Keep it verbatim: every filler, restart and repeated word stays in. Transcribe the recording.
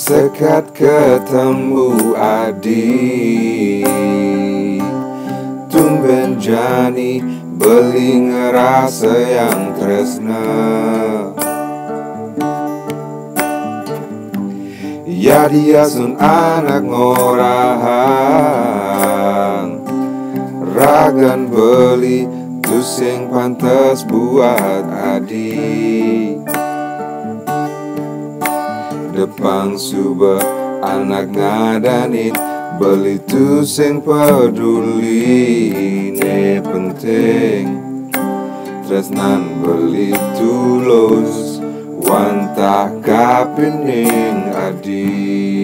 sekat ketemu adi, tumben jani beli ngerasa yang tresna. Ya dia sun anak ngorang, ragan beli tu sing pantes buat adi. Depang suba anak ngadanit, beli tu sing peduli ne penting. Tresnan beli tulus, wantah kapining adi.